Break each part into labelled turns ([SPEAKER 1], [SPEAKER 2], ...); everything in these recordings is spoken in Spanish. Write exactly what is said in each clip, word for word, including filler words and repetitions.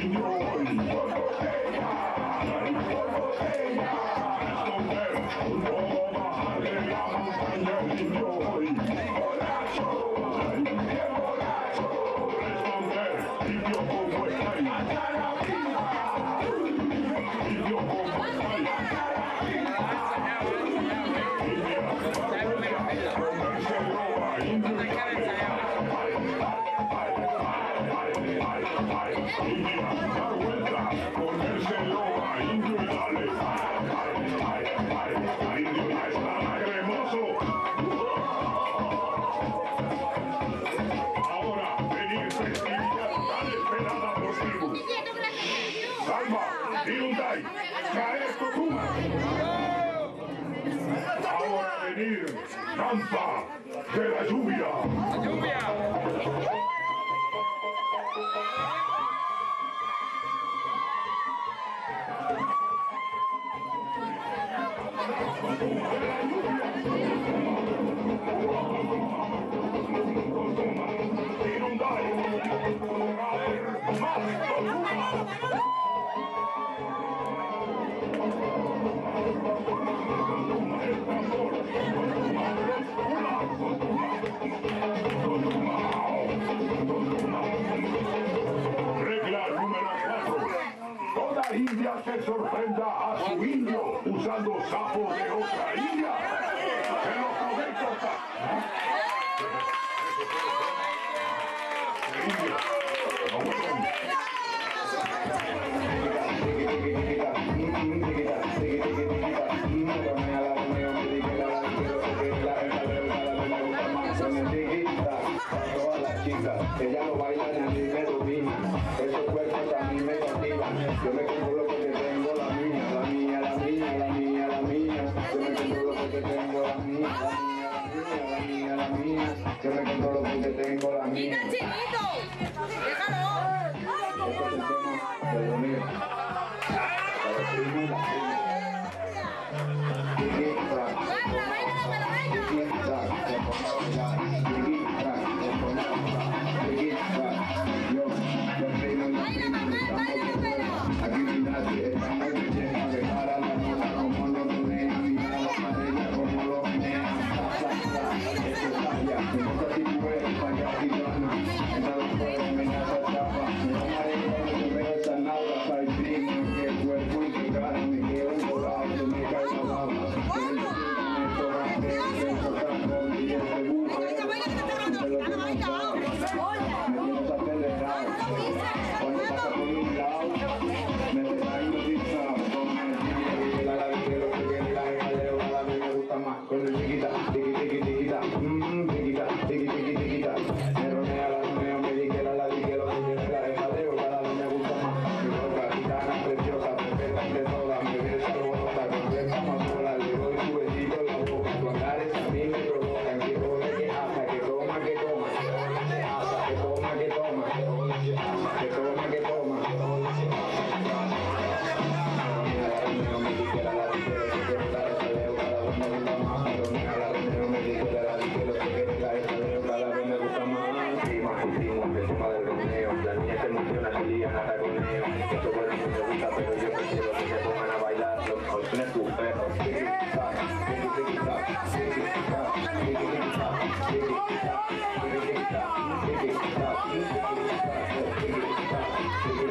[SPEAKER 1] Danza de la lluvia.
[SPEAKER 2] ¡La lluvia!
[SPEAKER 1] Regla número cuatro. Toda india que sorprenda a su indio usando sapos de otra india. Se lo podéis cortar.
[SPEAKER 3] Ella no baila ni a mí me domina, esos cuerpos a mí me castigan. Yo me compro lo que te tengo, la mía, la mía, la mía, la mía, la mía. Yo me compro lo que te tengo, la mía, la mía, la mía, la mía. Yo me compro lo que te tengo, la mía.
[SPEAKER 4] ¡Mira, chiquito! ¡Déjalo!
[SPEAKER 3] Este es el tema de lo mío. Para el primo y la prima. Chiquita, chiquita, se pone a bailar. Chiquita, se pone a bailar. Chiquita, yo, yo primo y la prima. Aquí mi nadie está muy llena de cara la mona como lo menea. Mira la pareja como lo menea. Eso es allá, esa tipo es para allá gitana. Esa después de menear esa chapa. No mareja, no me esa nada. Soy primo, que cuerpo y que cara. Me quedo encolado, se me cae la baba. Con el chiquita, tiqui tiqui tiquita, mmm, tiquita, tiqui tiqui tiquita. Me ronea la roneo, me dijera la dijera, me dijera la jadeo, cada vez me gusta más. Mi boca gitana preciosa, perfecta de todas, me besa robota, compleja más sola, le doy su besito en la boca. Tu andares a mí me provocan, que come, que asa, que toma, que toma, que asa, que toma, que toma, que toma, que toma. Me dijera la dijera, me dijera la jadeo, cada vez me gusta más. Me dijera la dijera, que quiere la jadeo, cada vez me gusta más. Prima, primo, que suma del roneo, la niña se emociona, se lía, nada coneo. Esto bueno no me gusta, pero yo prefiero que se pongan a bailar los colchones tus perros. Thank you.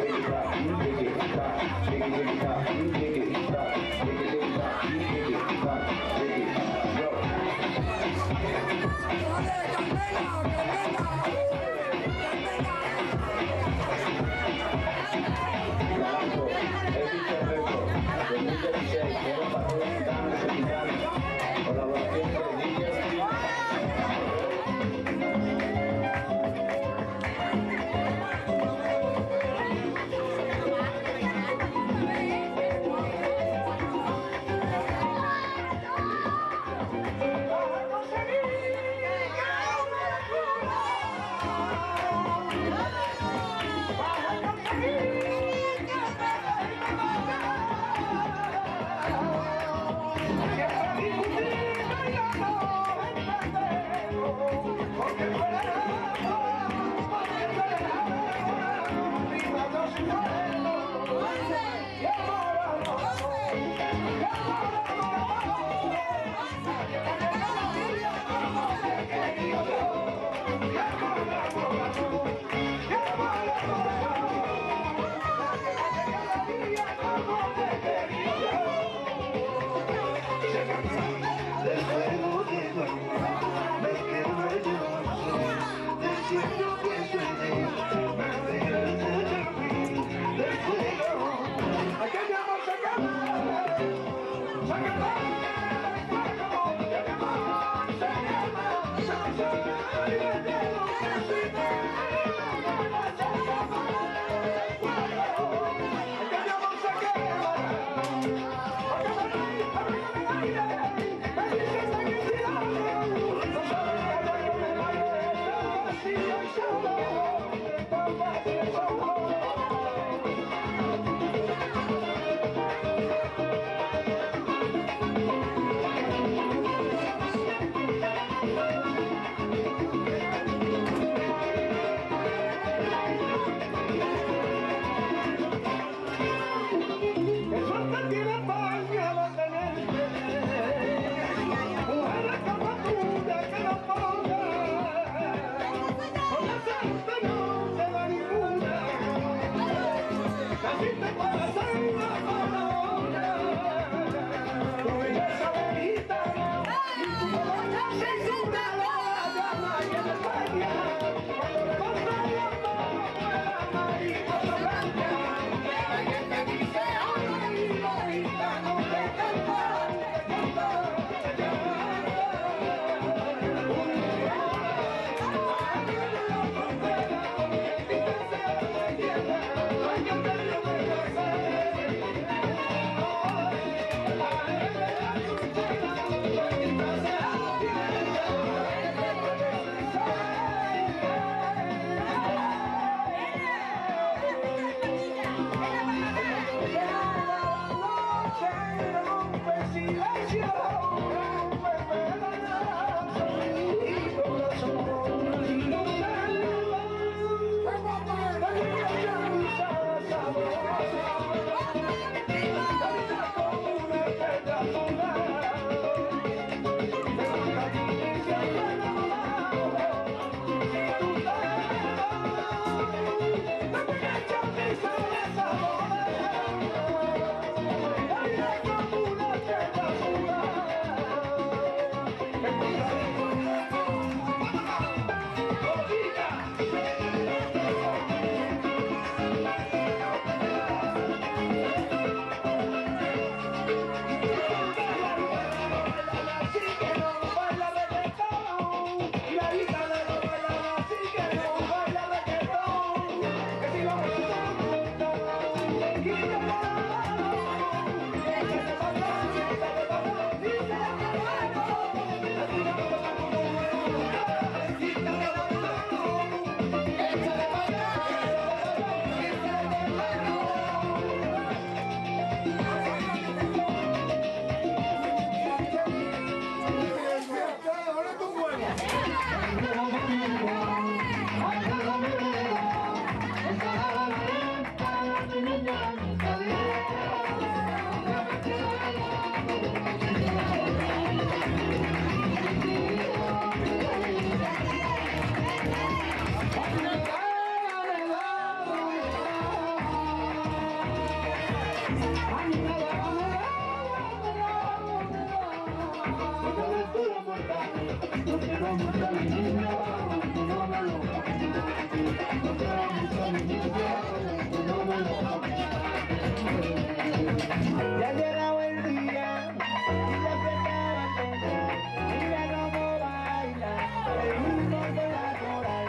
[SPEAKER 2] Ya ha llegado el día y la fiesta va a empezar. Mira cómo baila el mundo de la coral.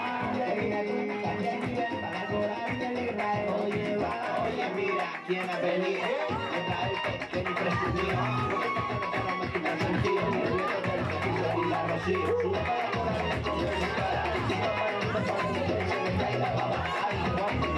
[SPEAKER 2] Para coral del Israel. Oye, va, oye, mira quién ha venido. Está el que ni presumió. Porque esta cabeza no me quita sentido. Ni el viento del tejido y la rocío. Sube para coral, con el cara. Sube para un beso, con el beso, y la baba. Ay,